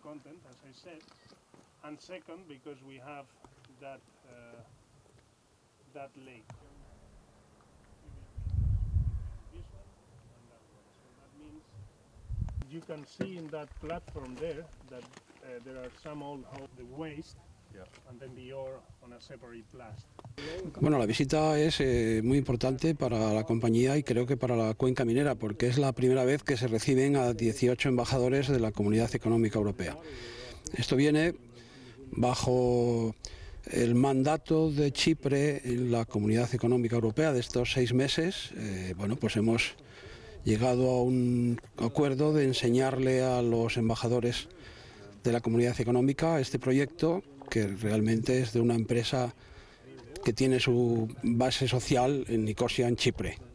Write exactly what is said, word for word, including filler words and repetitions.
content, as I said, and second, because we have that uh, that lake. This one and that one. So that means you can see in that platform there that uh, there are some old the waste, yeah, and then the ore on a separate blast. Bueno, la visita es eh, muy importante para la compañía y creo que para la cuenca minera, porque es la primera vez que se reciben a dieciocho embajadores de la Comunidad Económica Europea. Esto viene bajo el mandato de Chipre en la Comunidad Económica Europea de estos seis meses. Eh, bueno, pues hemos llegado a un acuerdo de enseñarle a los embajadores de la Comunidad Económica este proyecto, que realmente es de una empresa que tiene su base social en Nicosia, en Chipre.